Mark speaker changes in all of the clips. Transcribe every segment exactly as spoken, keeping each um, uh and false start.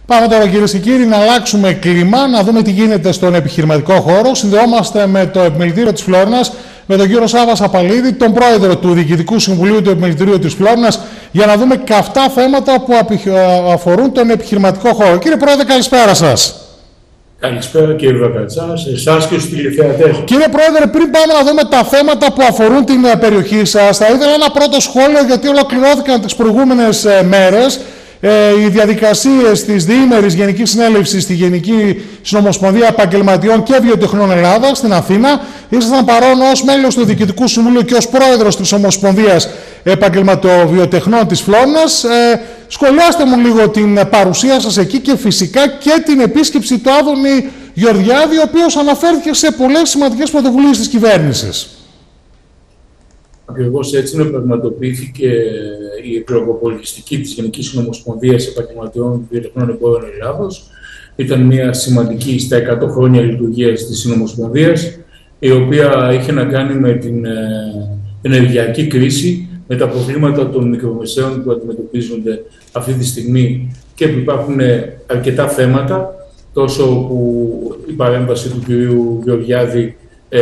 Speaker 1: Πάμε τώρα, κυρίες και κύριοι, να αλλάξουμε κλίμα, να δούμε τι γίνεται στον επιχειρηματικό χώρο. Συνδεόμαστε με το Επιμελητήριο της Φλόρινας, με τον κύριο Σάββα Σαπαλίδη, τον πρόεδρο του Διοικητικού Συμβουλίου του Επιμελητηρίου της Φλόρινας, για να δούμε καυτά θέματα που αφορούν τον επιχειρηματικό χώρο. Κύριε Πρόεδρε, καλησπέρα σας.
Speaker 2: Καλησπέρα κύριε Βακατσά, σε εσάς και στους τηλεθεατές.
Speaker 1: Κύριε Πρόεδρε, πριν πάμε να δούμε τα θέματα που αφορούν την περιοχή σας, θα ήθελα ένα πρώτο σχόλιο, γιατί ολοκληρώθηκαν τις προηγούμενες μέρες ε, οι διαδικασίες της διήμερης Γενικής Συνέλευσης στη Γενική Συνομοσπονδία Επαγγελματιών και Βιοτεχνών Ελλάδα στην Αθήνα. Ήσασταν παρόν ως μέλος του Διοικητικού Συμβουλίου και ως πρόεδρος της Ομοσπονδίας Επαγγελματοβιοτεχνών της Φλόρινας. Ε, σχολιάστε μου λίγο την παρουσία σας εκεί και φυσικά και την επίσκεψη του Άδωνη Γεωργιάδη, ο οποίος αναφέρθηκε σε πολλές σημαντικές πρωτοβουλίες της κυβέρνησης.
Speaker 2: Ακριβώς έτσι είναι, πραγματοποιήθηκε η εκλογοπολιτιστική της Γενικής Συνομοσπονδίας Επαγγελματιών Βιοτεχνών Εμπόρων Ελλάδος. Ήταν μια σημαντική στα εκατό χρόνια λειτουργίας της Συνομοσπονδίας, η οποία είχε να κάνει με την ενεργειακή κρίση, με τα προβλήματα των μικρομεσαίων που αντιμετωπίζονται αυτή τη στιγμή και που υπάρχουν αρκετά θέματα, τόσο που η παρέμβαση του κυρίου Γεωργιάδη ε,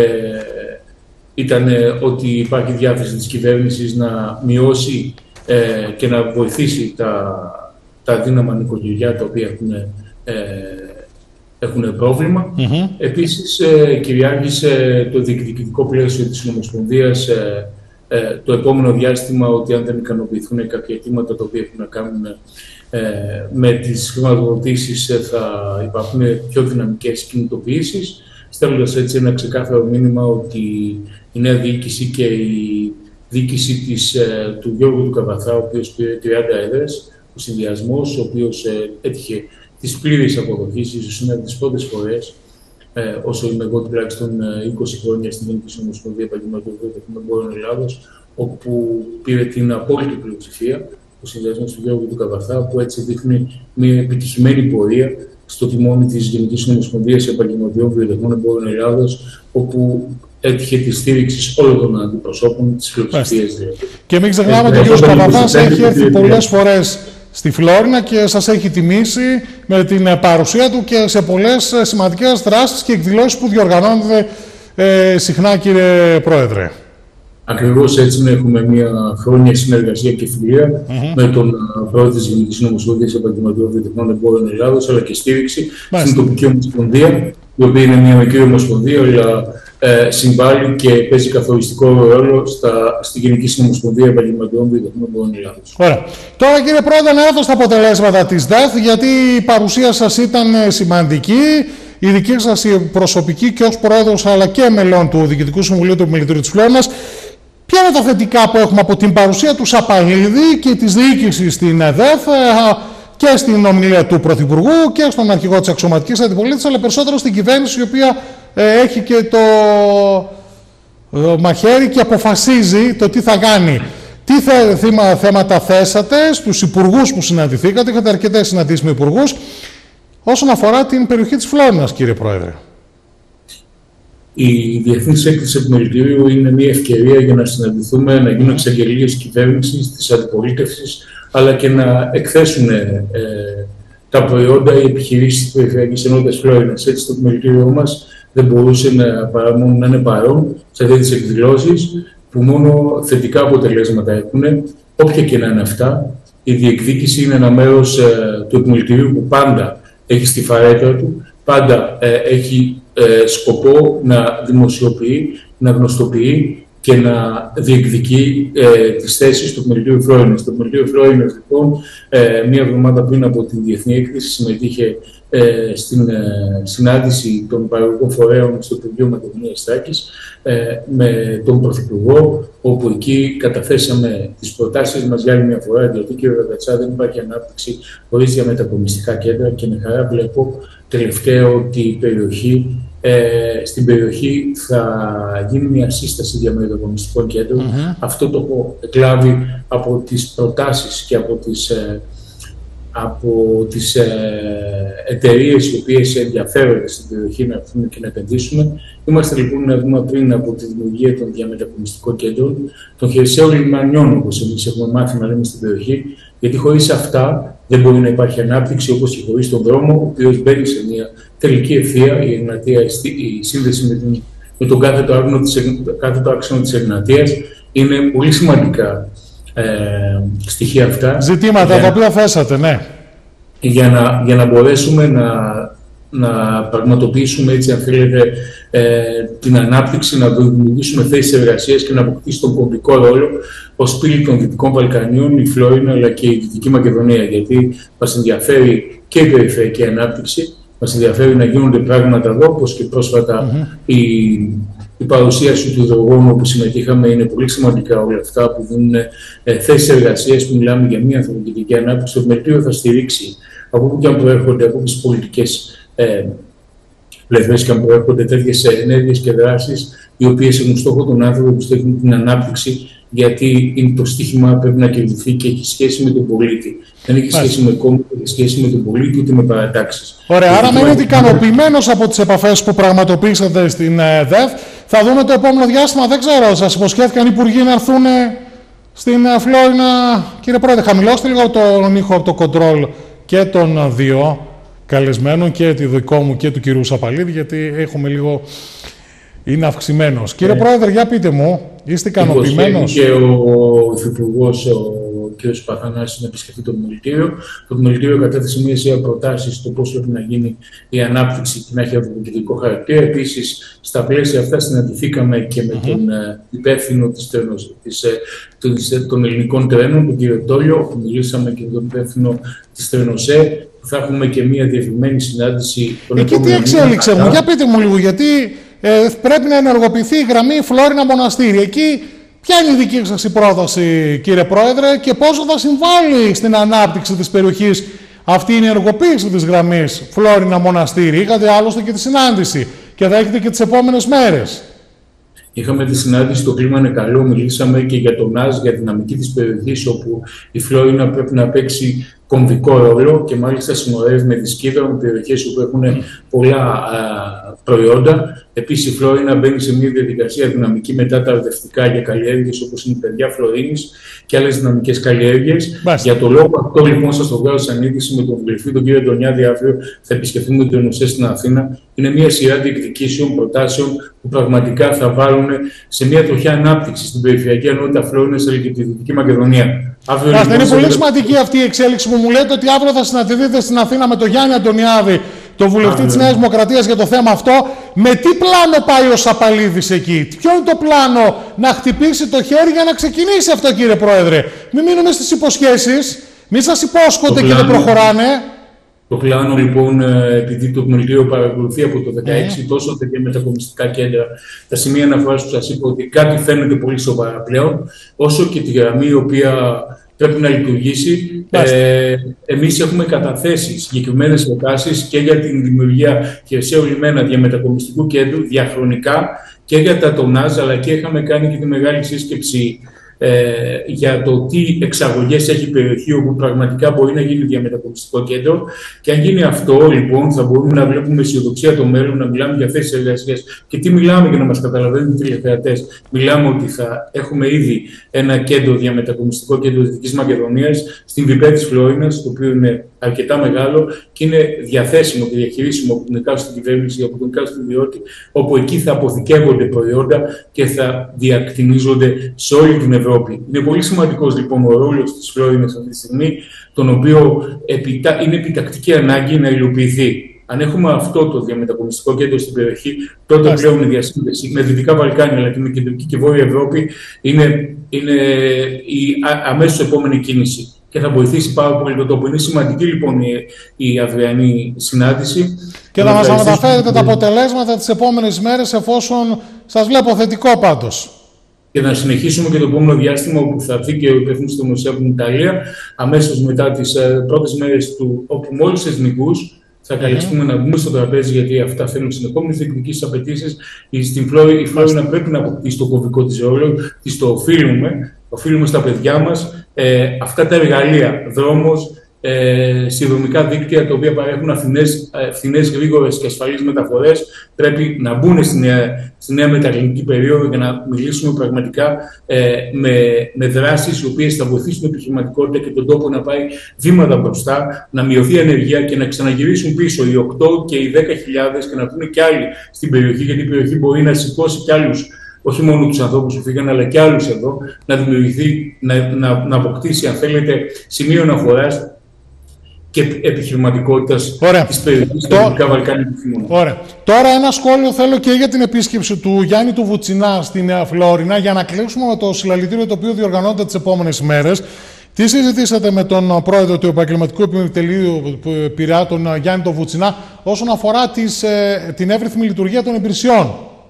Speaker 2: ήταν ότι υπάρχει διάθεση της κυβέρνησης να μειώσει ε, και να βοηθήσει τα, τα αδύναμα νοικοκυριά τα οποία έχουν, ε, έχουν πρόβλημα. Mm-hmm. Επίσης, ε, κυριάρχησε το διοικητικό πλαίσιο της Συνομοσπονδίας ε, ε, το επόμενο διάστημα ότι αν δεν ικανοποιηθούν κάποια αιτήματα τα οποία έχουν να κάνουν ε, με τις χρηματοδοτήσεις ε, θα υπάρχουν πιο δυναμικές κινητοποιήσεις, στέλνοντας έτσι ένα ξεκάθαρο μήνυμα ότι η νέα διοίκηση και η διοίκηση της, ε, του Γιώργου του Καβαθά, ο οποίος πήρε τριάντα έδρες, ο συνδυασμός, ο οποίος ε, έτυχε της πλήρης αποδοχής, ίσως είναι από τις πρώτες φορές, ε, όσο είμαι εγώ τουλάχιστον είκοσι χρόνια στην Γενική Συνομοσπονδία Επαγγελματιών Βιοτεχνών Εμπόρων Ελλάδος, όπου πήρε την απόλυτη πλειοψηφία, ο συνδυασμός του Γιώργου του Καβαθά, που έτσι δείχνει μια επιτυχημένη πορεία στο τιμόνι της Γενικής Συνομοσπονδίας Επαγγελματιών Βιοτεχνών Εμπόρων Ελλάδος, όπου έτυχε τη στήριξη όλων των αντιπροσώπων της πλειοψηφίας. Δηλαδή.
Speaker 1: Και μην ξεχνάμε ότι ο κ. Καβαθάς έχει έρθει πολλές φορές στη Φλόρινα και σας έχει τιμήσει με την παρουσία του και σε πολλές σημαντικές δράσεις και εκδηλώσεις που διοργανώνονται ε, συχνά, κύριε Πρόεδρε. Ακριβώς
Speaker 2: έτσι είναι, έχουμε μια χρόνια συνεργασία και φιλία mm-hmm. με τον πρόεδρο της Γενικής Συνομοσπονδίας Επαγγελματιών Βιοτεχνών Εμπόρων Ελλάδος, αλλά και στήριξη Μάλιστα. στην τοπική ομοσπονδία, η οποία είναι μια μικρή ομοσπονδία, αλλά ε, συμβάλλει και παίζει καθοριστικό ρόλο στα, στη Γενική Συνομοσπονδία Επαγγελματιών Βιοτεχνών Εμπόρων Ελλάδος.
Speaker 1: Ωραία. Τώρα, κύριε Πρόεδρε, να έρθω στα αποτελέσματα της ΔΕΘ, γιατί η παρουσία σας ήταν σημαντική. Η δική σας η προσωπική και ως πρόεδρος, αλλά και μελών του Διοικητικού Συμβουλίου του Επιμελητηρίου της Φλόρινας. Ποια είναι τα θετικά που έχουμε από την παρουσία του Σαπαλίδη και της διοίκησης στην ΕΔΕΘ και στην ομιλία του Πρωθυπουργού και στον αρχηγό της αξιωματικής αντιπολίτευσης, αλλά περισσότερο στην κυβέρνηση, η οποία ε, έχει και το ε, μαχαίρι και αποφασίζει το τι θα κάνει. Τι θε, θύμα, θέματα θέσατε στους υπουργούς που συναντηθήκατε, είχατε αρκετές συναντήσεις με υπουργούς, όσον αφορά την περιοχή της Φλόρινας, κύριε Πρόεδρε?
Speaker 2: Η Διεθνής Έκθεση Επιμελητηρίου είναι μια ευκαιρία για να συναντηθούμε, να γίνουν εξαγγελίες κυβέρνησης, της αντιπολίτευσης, αλλά και να εκθέσουν ε, τα προϊόντα, οι επιχειρήσεις της Περιφερειακής Ενότητας Φλόρινας. Έτσι, το επιμελητήριό μας δεν μπορούσε να, παρά μόνο να είναι παρόν σε αυτές τις εκδηλώσεις, που μόνο θετικά αποτελέσματα έχουν, όποια και να είναι αυτά. Η διεκδίκηση είναι ένα μέρος ε, του επιμελητηρίου που πάντα έχει στη φαρέτρα του, πάντα ε, έχει ε, σκοπό να δημοσιοποιεί, να γνωστοποιεί και να διεκδικεί ε, τις θέσεις του Επιμελητηρίου Φλόρινας. Το Επιμελητήριο Φλόρινας, λοιπόν, ε, μία εβδομάδα πριν από την Διεθνή Έκθεση, συμμετείχε ε, στην ε, συνάντηση των παραγωγικών φορέων στο Υπουργείο Μακεδονίας Θράκης ε, με τον Πρωθυπουργό, όπου εκεί καταθέσαμε τις προτάσεις μας για άλλη μια φορά, γιατί, κύριε Βακατσά, δεν υπάρχει ανάπτυξη χωρίς διαμετακομιστικά κέντρα και με χαρά βλέπω τελευταίο ότι η περιοχή Ε, στην περιοχή θα γίνει μια σύσταση διαμετακομιστικών κέντρων. Mm-hmm. Αυτό το έχω εκλάβει από τις προτάσεις και από τις, ε, από τις ε, εταιρείες οι οποίες ενδιαφέρονται στην περιοχή να έρθουν και να επενδύσουν. Είμαστε λοιπόν να δούμε πριν από τη δημιουργία των διαμετακομιστικών κέντρων των χερσαίων λιμανιών, όπως εμείς έχουμε μάθει να λέμε στην περιοχή, γιατί χωρίς αυτά δεν μπορεί να υπάρχει ανάπτυξη όπως και χωρίς τον δρόμο, ο οποίος μπαίνει σε μια τελική ευθεία. Η Εγνατία, η σύνδεση με, την, με τον κάθετο άξονα της, κάθετο άξονα της Εγνατίας είναι πολύ σημαντικά ε, στοιχεία αυτά.
Speaker 1: Ζητήματα τα οποία θέσατε, ναι.
Speaker 2: Για να, για να μπορέσουμε να, να πραγματοποιήσουμε, έτσι αν θέλετε, ε, την ανάπτυξη, να δημιουργήσουμε θέσεις εργασίας και να αποκτήσει τον κομβικό ρόλο ως πύλη των Δυτικών Βαλκανίων, η Φλόρινα αλλά και η Δυτική Μακεδονία. Γιατί μας ενδιαφέρει και η περιφερειακή ανάπτυξη, μας ενδιαφέρει να γίνονται πράγματα εδώ, όπως και πρόσφατα mm-hmm. η, η παρουσίαση του υδρογόνου όπου συμμετείχαμε. Είναι πολύ σημαντικά όλα αυτά που δίνουν ε, θέσεις εργασίας, που μιλάμε για μια ανθρωπιστική ανάπτυξη. Το επιμελητήριο θα στηρίξει από όπου και αν προέρχονται, από τις πολιτικές ε, πλευρές και αν προέρχονται τέτοιες ενέργειες και δράσεις, οι οποίες έχουν στόχο τον άνθρωπο που στέλνουν την ανάπτυξη, γιατί είναι το στίχημα πρέπει να κερδιθεί και έχει σχέση με τον πολίτη. Δεν έχει σχέση με κόμμα, έχει σχέση με τον πολίτη, ούτε με παρατάξεις.
Speaker 1: Ωραία, άρα μένετε ικανοποιημένος από τις επαφές που πραγματοποιήσατε στην ΔΕΦ. Θα δούμε το επόμενο διάστημα, δεν ξέρω, σας υποσχέθηκαν οι υπουργοί να έρθουν στην Φλόρινα. Κύριε Πρόεδρε, χαμηλώστε λίγο τον ήχο από το κοντρόλ και των δύο καλεσμένων, και τη δικό μου και του κυρίου Σαπαλίδη, γιατί έχουμε λίγο... είναι αυξημένος. Κύριε ε, Πρόεδρε, για πείτε μου, είστε ικανοποιημένος?
Speaker 2: Και ο Υφυπουργός, ο κ. Παθανάσης, να επισκεφτεί το Επιμελητήριο. Το Επιμελητήριο κατέθεσε μια σειρά προτάσεις στο πώς πρέπει να γίνει η ανάπτυξη και να έχει αυτοκεντρικό χαρακτήρα. Επίσης, στα πλαίσια αυτά συναντηθήκαμε και με mm-hmm. τον υπεύθυνο της, της, της, των ελληνικών τρένων, τον κ. Τόλιο. Μιλήσαμε και με τον υπεύθυνο της Τρενοσέ. Θα έχουμε και μια διευρυμένη συνάντηση.
Speaker 1: Εκεί τι εξέλιξε μου, για πείτε μου λίγο, γιατί ε, πρέπει να ενεργοποιηθεί η γραμμή Φλόρινα Μοναστήρι. Εκεί ποια είναι η δική σας η πρόταση, κύριε Πρόεδρε, και πόσο θα συμβάλλει στην ανάπτυξη της περιοχής αυτή η ενεργοποίηση της γραμμής Φλόρινα Μοναστήρι? Είχατε άλλωστε και τη συνάντηση και θα έχετε και τις επόμενες μέρες.
Speaker 2: Είχαμε τη συνάντηση, το κλίμα είναι καλό. Μιλήσαμε και για τον ΝΑΣ, για τη δυναμική της περιοχής, όπου η Φλόρινα πρέπει να παίξει κομβικό ρόλο και μάλιστα συνορεύει με τη Σκύδρα, με περιοχές που έχουν πολλά α, προϊόντα. Επίσης, η Φλόρινα μπαίνει σε μια διαδικασία δυναμική μετά τα αρδευτικά για καλλιέργειες, όπως είναι η παιδιά Φλωρίνης και άλλες δυναμικές καλλιέργειες. Για το λόγο αυτό, λοιπόν, σας το βγάζω σαν είδηση με τον βουλευτή, τον κύριο Αντωνιάδη. Αύριο θα επισκεφθούμε τον ΕΝΟΣΕ στην Αθήνα. Είναι μια σειρά διεκδικήσεων, προτάσεων που πραγματικά θα βάλουν σε μια τροχιά ανάπτυξη στην περιφερειακή ενότητα Φλόρινας αλλά και τη Δυτική Μακεδονία.
Speaker 1: Αύριο, λοιπόν, είναι πολύ σημαντική αυτή η εξέλιξη που μου λέτε, ότι αύριο θα συναντηθείτε στην Αθήνα με τον Γιάννη Αντωνιάδη, τον βουλευτή της Νέας Δημοκρατίας, για το θέμα αυτό. Με τι πλάνο πάει ο Σαπαλίδης εκεί? Ποιο είναι το πλάνο να χτυπήσει το χέρι για να ξεκινήσει αυτό, κύριε Πρόεδρε? Μην μείνουμε στις υποσχέσεις, μην σας υπόσχονται και δεν προχωράνε.
Speaker 2: Το πλάνο, λοιπόν, επειδή το Επιμελητήριο παρακολουθεί από το δεκαέξι mm. τόσο τα μετακομμιστικά κέντρα, τα σημεία αναφοράς που σας είπα ότι κάτι φαίνεται πολύ σοβαρά πλέον, όσο και τη γραμμή η οποία πρέπει να λειτουργήσει. Ε, εμείς έχουμε καταθέσει συγκεκριμένες προτάσεις και για την δημιουργία χερσαίου λιμένα διαμετακομιστικού κέντρου διαχρονικά και για τα τονάζ, αλλά και είχαμε κάνει και τη μεγάλη σύσκεψη ε, για το τι εξαγωγές έχει η περιοχή, όπου πραγματικά μπορεί να γίνει διαμετακομιστικό κέντρο. Και αν γίνει αυτό, λοιπόν, θα μπορούμε να βλέπουμε αισιοδοξία το μέλλον, να μιλάμε για θέσεις εργασίας. Και τι μιλάμε, για να μας καταλαβαίνουν οι τηλεθεατές? Μιλάμε ότι θα έχουμε ήδη ένα κέντρο, διαμετακομιστικό κέντρο της Δυτικής Μακεδονίας, στην Βιπέ της Φλόρινας, το οποίο είναι αρκετά μεγάλο και είναι διαθέσιμο και διαχειρίσιμο από την εκάστοτε κυβέρνηση, από τον εκάστοτε ιδιώτη, όπου εκεί θα αποθηκεύονται προϊόντα και θα διακτηνίζονται σε όλη την Ευρώπη. Είναι πολύ σημαντικός, λοιπόν, ο ρόλος της Φλόρινας αυτή τη στιγμή, τον οποίο επιτα... είναι επιτακτική ανάγκη να υλοποιηθεί. Αν έχουμε αυτό το διαμετακομιστικό κέντρο στην περιοχή, τότε Άστε. πλέον η διασύνδεση με Δυτικά Βαλκάνια αλλά και με Κεντρική και Βόρεια Ευρώπη είναι, είναι η αμέσως επόμενη κίνηση και θα βοηθήσει πάρα πολύ το τόπο. Είναι σημαντική, λοιπόν, η, η αυριανή συνάντηση.
Speaker 1: Και θα μας μεταφέρετε τα αποτελέσματα τις επόμενες μέρες, εφόσον σας βλέπω θετικό πάντως.
Speaker 2: Και να συνεχίσουμε και το επόμενο διάστημα, όπου θα έρθει και ο υπεύθυνος του Μουσείου από την Ιταλία, αμέσως μετά τις ε, πρώτες μέρες του, όπου μόλις θεσμικούς θα καλεστούμε mm. να μπούμε στο τραπέζι, γιατί αυτά θέλουν συνεχόμενες διεκδικήσεις απαιτήσεις. Στην Φλόρινα, η Φλόρινα πρέπει να αποκτήσει το κομβικό της ρόλο, της το οφείλουμε, οφείλουμε στα παιδιά μας. Ε, αυτά τα εργαλεία, δρόμος, ε, σιδηροδρομικά δίκτυα τα οποία παρέχουν φθηνές, γρήγορες και ασφαλείς μεταφορές πρέπει να μπουν στη νέα, στη νέα μεταρρυθμική περίοδο για να μιλήσουμε πραγματικά ε, με, με δράσεις οι οποίες θα βοηθήσουν την επιχειρηματικότητα και τον τόπο να πάει βήματα μπροστά, να μειωθεί η ανεργία και να ξαναγυρίσουν πίσω οι οκτώ και οι δέκα χιλιάδες και να έρθουν και άλλοι στην περιοχή, γιατί η περιοχή μπορεί να σηκώσει κι άλλους, όχι μόνο τους ανθρώπους που φύγαν, αλλά και άλλους εδώ, να δημιουργηθεί, να, να, να αποκτήσει, αν θέλετε, σημείο αναφοράς και επιχειρηματικότητας της περιοχής των Δυτικά Βαλκάνια του Θυμώνα.
Speaker 1: Ωραία. Τώρα ένα σχόλιο θέλω και για την επίσκεψη του Γιάννη του Βουτσινά στη Νέα Φλόρινα, για να κλείσουμε με το συλλαλητήριο το οποίο διοργανώνεται τις επόμενες ημέρες. Τι συζητήσατε με τον πρόεδρο του Επαγγελματικού Επιτελείου Πειραιά, τον Γιάννη τον Βουτσινά, όσον αφορά τις, ε, την εύρυθμη λειτουργία των υπηρεσιών?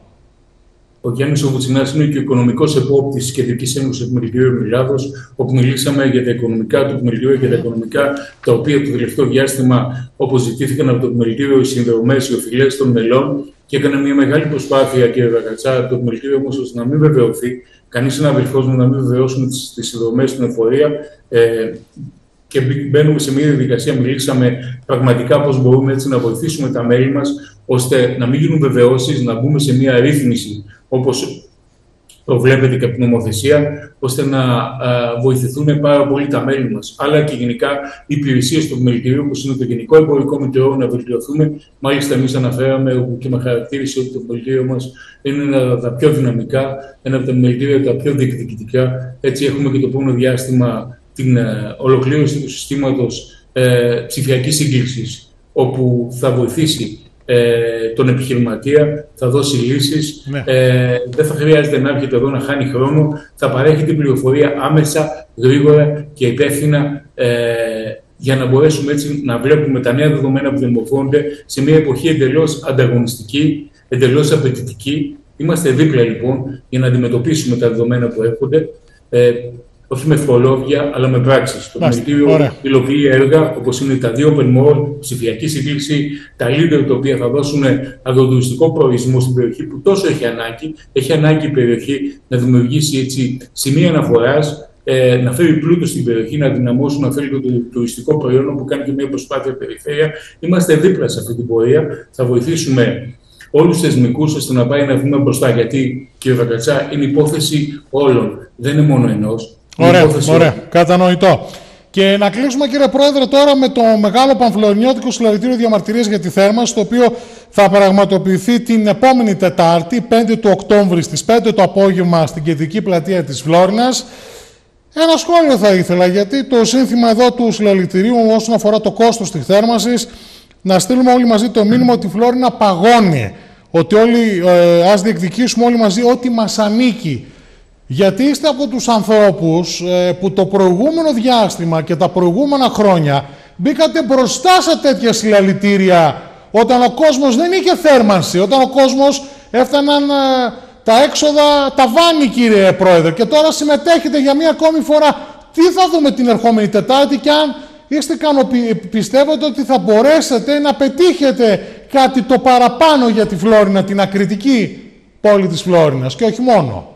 Speaker 2: Ο Γιάννης ο Βουτσινάς είναι και ο οικονομικός επόπτης της Κεντρικής Ένωσης Επιμελητηρίου Ελλάδος, όπου μιλήσαμε για τα οικονομικά του Επιμελητηρίου και τα οικονομικά τα οποία το τελευταίο διάστημα, όπως ζητήθηκαν από το Επιμελητήριο, οι συνδρομές, οι οφειλές των μελών, και έκανε μια μεγάλη προσπάθεια, κύριε Βακατσά, το Επιμελητήριο όμως, ώστε να μην βεβαιωθεί, κανείς συναδελφός μου να μην βεβαιώσουμε τις συνδρομές στην εφορία. Ε, και μπαίνουμε σε μια διαδικασία, μιλήσαμε πραγματικά πώς μπορούμε έτσι να βοηθήσουμε τα μέλη μας, ώστε να μην γίνουν βεβαιώσεις, να μπούμε σε μια ρύθμιση όπως προβλέπεται και από την νομοθεσία, ώστε να α, βοηθηθούν πάρα πολύ τα μέλη μας. Αλλά και γενικά οι υπηρεσίες του Επιμελητηρίου, όπως είναι το Γενικό Εμπορικό Μητρό, να βελτιωθούν. Μάλιστα, εμείς αναφέραμε, όπου και με χαρακτήρισε ότι το Επιμελητήριο μας είναι ένα από τα πιο δυναμικά, ένα από τα επιμελητήρια τα πιο διεκδικητικά. Έτσι, έχουμε και το επόμενο διάστημα την ε, ολοκλήρωση του συστήματος ε, ψηφιακής σύγκλησης, όπου θα βοηθήσει ε, τον επιχειρηματία, θα δώσει λύσεις, ναι. ε, δεν θα χρειάζεται να έρχεται εδώ να χάνει χρόνο, θα παρέχει την πληροφορία άμεσα, γρήγορα και υπεύθυνα, ε, για να μπορέσουμε έτσι να βλέπουμε τα νέα δεδομένα που διαμορφώνονται σε μια εποχή εντελώς ανταγωνιστική, εντελώς απαιτητική. Είμαστε δίπλα λοιπόν για να αντιμετωπίσουμε τα δεδομένα που έρχονται, ε, όχι με ευχολόγια, αλλά με πράξεις. Το Επιμελητήριο υλοποιεί έργα όπως είναι τα δύο open mall, ψηφιακή σύγκληση, τα leader τα οποία θα δώσουν αγροτουριστικό προορισμό στην περιοχή που τόσο έχει ανάγκη. Έχει ανάγκη η περιοχή να δημιουργήσει έτσι σημεία αναφοράς, ε, να φέρει πλούτο στην περιοχή, να δυναμώσουν, να φέρει το τουριστικό προϊόν που κάνει και μια προσπάθεια περιφέρεια. Είμαστε δίπλα σε αυτή την πορεία. Θα βοηθήσουμε όλους τους θεσμικούς ώστε να πάει να βγούμε μπροστά. Γιατί, κύριε Βακατσά, είναι υπόθεση όλων, δεν είναι μόνο ενός.
Speaker 1: Ωραία, ωραία. Κατανοητό. Και να κλείσουμε, κύριε Πρόεδρε, τώρα με το μεγάλο πανφλωρινιώτικο συλλαλητήριο διαμαρτυρίας για τη θέρμανση, το οποίο θα πραγματοποιηθεί την επόμενη Τετάρτη, πέντε του Οκτώβρη, στις πέντε το απόγευμα, στην κεντρική πλατεία της Φλόρινας. Ένα σχόλιο θα ήθελα, γιατί το σύνθημα εδώ του συλλαλητηρίου όσον αφορά το κόστος της θέρμανσης, να στείλουμε όλοι μαζί το μήνυμα ότι η Φλόρινα παγώνει, ότι όλοι ε, ας διεκδικήσουμε όλοι μαζί ό,τι μας ανήκει. Γιατί είστε από τους ανθρώπους ε, που το προηγούμενο διάστημα και τα προηγούμενα χρόνια μπήκατε μπροστά σε τέτοια συλλαλητήρια όταν ο κόσμος δεν είχε θέρμανση, όταν ο κόσμος έφταναν ε, τα έξοδα τα βάνη, κύριε Πρόεδρε, και τώρα συμμετέχετε για μία ακόμη φορά. Τι θα δούμε την ερχόμενη Τετάρτη και αν είστε ικανοποιη... πιστεύετε ότι θα μπορέσετε να πετύχετε κάτι το παραπάνω για τη Φλόρινα, την ακριτική πόλη της Φλόρινας και όχι μόνο?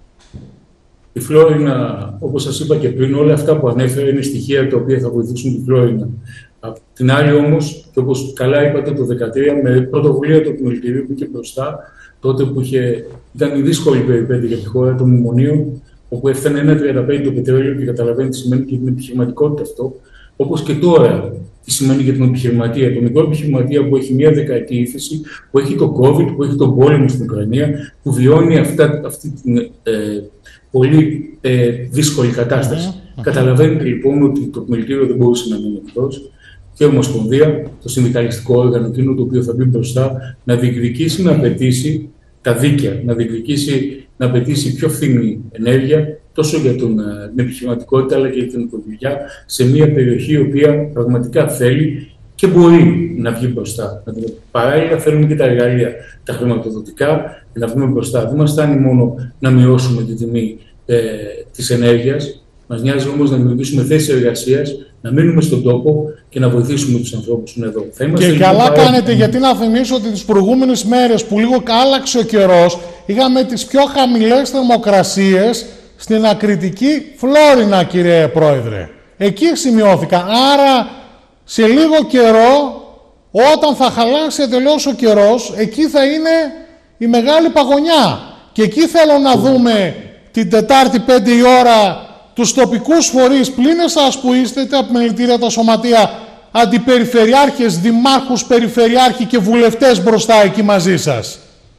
Speaker 2: Η Φλόρινα, όπως σας είπα και πριν, όλα αυτά που ανέφερα είναι στοιχεία τα οποία θα βοηθήσουν τη Φλόρινα. Απ' την άλλη όμως, και όπως καλά είπατε, το δύο χιλιάδες δεκατρία με πρωτοβουλία του Επιμελητηρίου που είχε μπροστά, τότε που είχε, ήταν η δύσκολη περιπέτεια για τη χώρα των μνημονίων, όπου έφτανε ένα τριάντα πέντε το πετρέλαιο και καταλαβαίνει τι σημαίνει και την επιχειρηματικότητα αυτό, όπως και τώρα τι σημαίνει για την επιχειρηματία. Το μικρό επιχειρηματία που έχει μια δεκαετή ύφεση, που έχει το COVID, που έχει τον πόλεμο στην Ουκρανία, που βιώνει αυτά, αυτή την ε, πολύ ε, δύσκολη κατάσταση. Mm-hmm. Καταλαβαίνετε λοιπόν ότι το Επιμελητήριο δεν μπορούσε να μείνει εκτός και η Ομοσπονδία, το συνδικαλιστικό όργανο, εκείνο το οποίο θα μπει μπροστά, να διεκδικήσει, να απαιτήσει τα δίκαια, να διεκδικήσει, να απαιτήσει πιο φθηνή ενέργεια, τόσο για τον, την επιχειρηματικότητα αλλά και για την οικογένεια, σε μια περιοχή η οποία πραγματικά θέλει και μπορεί να βγει μπροστά. Παράλληλα, θέλουμε και τα εργαλεία, τα χρηματοδοτικά, για να βγούμε μπροστά. Δεν μας φτάνει μόνο να μειώσουμε τη τιμή ε, της ενέργειας. Μας νοιάζει όμως να δημιουργήσουμε θέσεις εργασίας, να μείνουμε στον τόπο και να βοηθήσουμε τους ανθρώπους που είναι εδώ. Θα
Speaker 1: και καλά πάρα... κάνετε, γιατί να θυμίσω ότι τις προηγούμενες μέρες που λίγο άλλαξε ο καιρός, είχαμε τις πιο χαμηλές θερμοκρασίες στην ακριτική Φλόρινα, κύριε Πρόεδρε. εκεί σημειώθηκαν. Άρα σε λίγο καιρό, όταν θα χαλάσει εντελώς ο καιρός, εκεί θα είναι η μεγάλη παγωνιά. Και εκεί θέλω να δούμε την Τετάρτη πέντε η ώρα τους τοπικούς φορείς, πλην εσάς που είστε, είτε επιμελητήρια, τα σωματεία, αντιπεριφερειάρχες, δημάρχους, περιφερειάρχοι και βουλευτές μπροστά εκεί μαζί σας.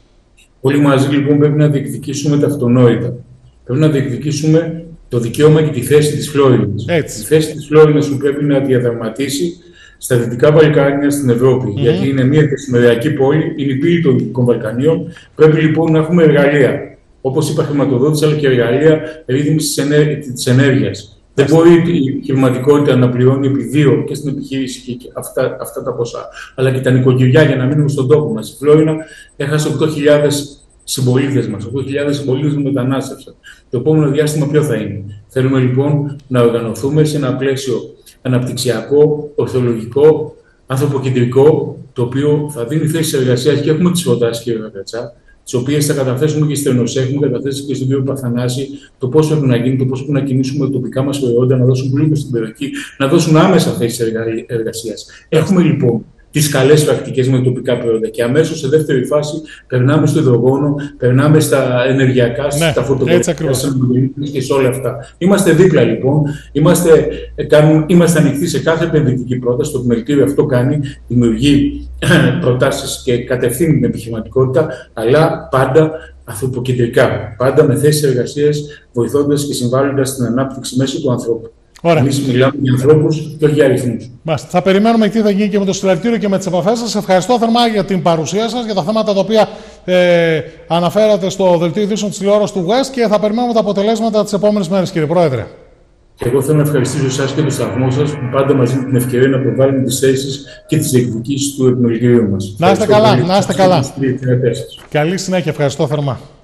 Speaker 2: Όλοι μαζί λοιπόν πρέπει να διεκδικήσουμε τα αυτονόητα. Πρέπει να διεκδικήσουμε το δικαίωμα και τη θέση της Φλόρινας.
Speaker 1: Έτσι.
Speaker 2: Τη θέση της Φλόρινας που πρέπει να διαδραματίσει στα Δυτικά Βαλκάνια στην Ευρώπη. Mm-hmm. Γιατί είναι μια διασυνοριακή πόλη, είναι η πύλη των Δυτικών Βαλκανίων. Πρέπει λοιπόν να έχουμε εργαλεία. Όπως είπα, χρηματοδότηση, αλλά και εργαλεία ρύθμισης της ενέργειας. Δεν μπορεί η επιχειρηματικότητα να πληρώνει επί δύο και στην επιχείρηση και αυτά, αυτά τα ποσά, αλλά και τα νοικοκυριά για να μείνουμε στον τόπο μας. Η Φλόρινα έχασε οκτώ χιλιάδες συμπολίτες μας, οκτώ χιλιάδες συμπολίτες που μετανάστευσαν. Το επόμενο διάστημα ποιο θα είναι? Θέλουμε λοιπόν να οργανωθούμε σε ένα πλαίσιο αναπτυξιακό, ορθολογικό, ανθρωποκεντρικό, το οποίο θα δίνει θέσεις εργασίας και έχουμε τις προτάσεις, κύριε Βαγκατσά, τις οποίες θα καταθέσουμε και στην ΕΝΟΣΕ, έχουμε καταθέσει και στον κύριο Παρθανάση, το πώς πρέπει να γίνει, το πώς πρέπει να κινήσουμε τα τοπικά μας προϊόντα, να δώσουν πλούτο στην περιοχή, να δώσουν άμεσα θέσεις εργασίας. Έχουμε λοιπόν τις καλές πρακτικές με τοπικά προϊόντα και αμέσως σε δεύτερη φάση περνάμε στο υδρογόνο, περνάμε στα ενεργειακά, ναι, στα φωτοβολταϊκά και σε όλα αυτά. Είμαστε δίπλα λοιπόν, είμαστε, κάνουν, είμαστε ανοιχτοί σε κάθε επενδυτική πρόταση. Το επιμελητήριο αυτό κάνει, δημιουργεί προτάσεις και κατευθύνει την επιχειρηματικότητα, αλλά πάντα ανθρωποκεντρικά, πάντα με θέσεις εργασίας, βοηθώντας και συμβάλλοντας στην ανάπτυξη μέσω του ανθρώπου. Εμείς μιλάμε για ανθρώπους και όχι για αριθμούς.
Speaker 1: Θα περιμένουμε τι θα γίνει και με το συλλαλητήριο και με τις επαφές σας. Ευχαριστώ θερμά για την παρουσία σας, για τα θέματα τα οποία ε, αναφέρατε στο δελτίο ειδήσεων της τηλεόρασης του West και θα περιμένουμε τα αποτελέσματα τις επόμενες μέρες, κύριε Πρόεδρε.
Speaker 2: Και εγώ θέλω να ευχαριστήσω εσάς και το σταθμό σας που πάντα μας δίνει την ευκαιρία να προβάλλουμε τις θέσεις και τις εκδικήσεις του επιμελητηρίου μας.
Speaker 1: Να είστε καλά, να είστε καλά. Καλή συνέχεια, ευχαριστώ θερμά.